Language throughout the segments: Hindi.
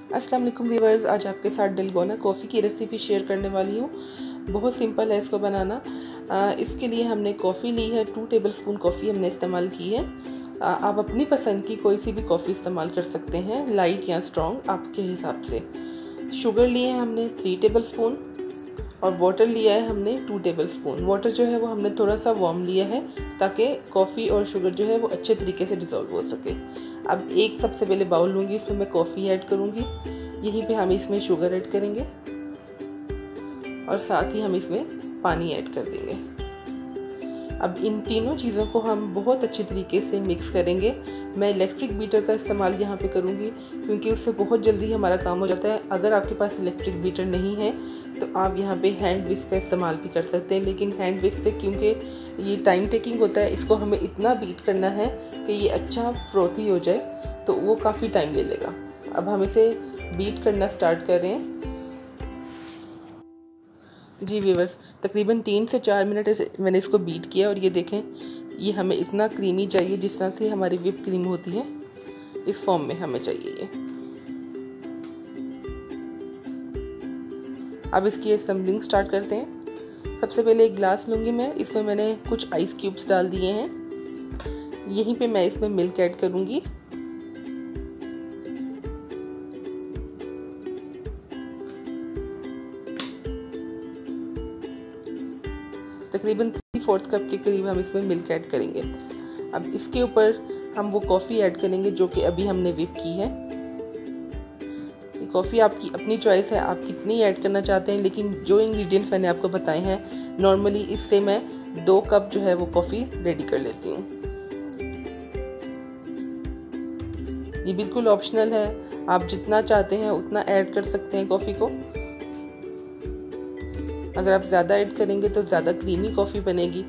अस्सलाम वालेकुम व्यूअर्स, आज आपके साथ डलगोना कॉफ़ी की रेसिपी शेयर करने वाली हूँ। बहुत सिंपल है इसको बनाना। इसके लिए हमने कॉफ़ी ली है, 2 टेबलस्पून कॉफ़ी हमने इस्तेमाल की है। आप अपनी पसंद की कोई सी भी कॉफ़ी इस्तेमाल कर सकते हैं, लाइट या स्ट्रॉन्ग आपके हिसाब से। शुगर लिए हैं हमने 3 टेबलस्पून और वाटर लिया है हमने 2 टेबलस्पून। वाटर जो है वो हमने थोड़ा सा वार्म लिया है ताकि कॉफ़ी और शुगर जो है वो अच्छे तरीके से डिज़ोल्व हो सके। अब एक सबसे पहले बाउल लूँगी, इसमें मैं कॉफ़ी ऐड करूँगी। यहीं पे हम इसमें शुगर ऐड करेंगे और साथ ही हम इसमें पानी ऐड कर देंगे। अब इन तीनों चीज़ों को हम बहुत अच्छी तरीके से मिक्स करेंगे। मैं इलेक्ट्रिक बीटर का इस्तेमाल यहाँ पे करूँगी क्योंकि उससे बहुत जल्दी हमारा काम हो जाता है। अगर आपके पास इलेक्ट्रिक बीटर नहीं है तो आप यहाँ पे हैंड विस्क का इस्तेमाल भी कर सकते हैं, लेकिन हैंड विस्क से क्योंकि ये टाइम टेकिंग होता है, इसको हमें इतना बीट करना है कि ये अच्छा फ्रोथी हो जाए, तो वो काफ़ी टाइम ले लेगा। अब हम इसे बीट करना स्टार्ट कर रहे हैं। जी व्यूअर्स, तकरीबन 3 से 4 मिनट मैंने इसको बीट किया और ये देखें, ये हमें इतना क्रीमी चाहिए जिस तरह से हमारी व्हिप क्रीम होती है, इस फॉर्म में हमें चाहिए ये। अब इसकी असम्बलिंग स्टार्ट करते हैं। सबसे पहले एक ग्लास लूँगी मैं, इसमें मैंने कुछ आइस क्यूब्स डाल दिए हैं। यहीं पे मैं इसमें मिल्क ऐड करूँगी। तकरीबन 3/4 कप के करीब हम इसमें मिल्क ऐड करेंगे। अब इसके ऊपर हम वो कॉफ़ी ऐड करेंगे जो कि अभी हमने व्हिप की है। कॉफ़ी आपकी अपनी चॉइस है, आप कितनी ऐड करना चाहते हैं, लेकिन जो इंग्रेडिएंट्स मैंने आपको बताए हैं, नॉर्मली इससे मैं 2 कप जो है वो कॉफ़ी रेडी कर लेती हूँ। ये बिल्कुल ऑप्शनल है, आप जितना चाहते हैं उतना ऐड कर सकते हैं कॉफ़ी को। अगर आप ज़्यादा ऐड करेंगे तो ज़्यादा क्रीमी कॉफ़ी बनेगी।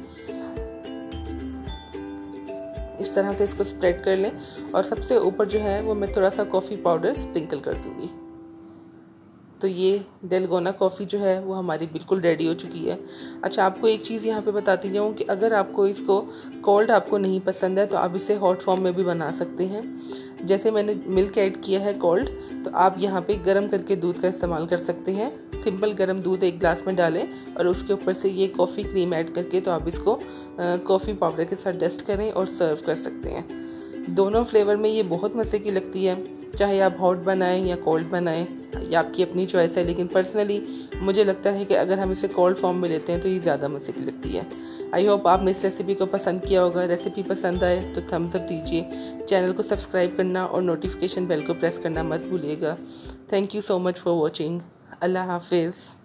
इस तरह से इसको स्प्रेड कर लें और सबसे ऊपर जो है वो मैं थोड़ा सा कॉफ़ी पाउडर स्प्रिंकल कर दूँगी। तो ये डलगोना कॉफ़ी जो है वो हमारी बिल्कुल रेडी हो चुकी है। अच्छा, आपको एक चीज़ यहाँ पे बताती जाऊँ कि अगर आपको इसको कोल्ड आपको नहीं पसंद है तो आप इसे हॉट फॉर्म में भी बना सकते हैं। जैसे मैंने मिल्क ऐड किया है कोल्ड, तो आप यहाँ पे गर्म करके दूध का इस्तेमाल कर सकते हैं। सिंपल गर्म दूध एक गिलास में डालें और उसके ऊपर से ये कॉफ़ी क्रीम ऐड करके तो आप इसको कॉफ़ी पाउडर के साथ डस्ट करें और सर्व कर सकते हैं। दोनों फ्लेवर में ये बहुत मज़े की लगती है, चाहे आप हॉट बनाएं या कोल्ड बनाएं, ये आपकी अपनी चॉइस है। लेकिन पर्सनली मुझे लगता है कि अगर हम इसे कोल्ड फॉर्म में लेते हैं तो ये ज़्यादा मज़े की लगती है। आई होप आपने इस रेसिपी को पसंद किया होगा। रेसिपी पसंद आए तो थम्स अप दीजिए, चैनल को सब्सक्राइब करना और नोटिफिकेशन बेल को प्रेस करना मत भूलिएगा। Thank you so much for watching. अल्लाह हाफिज़।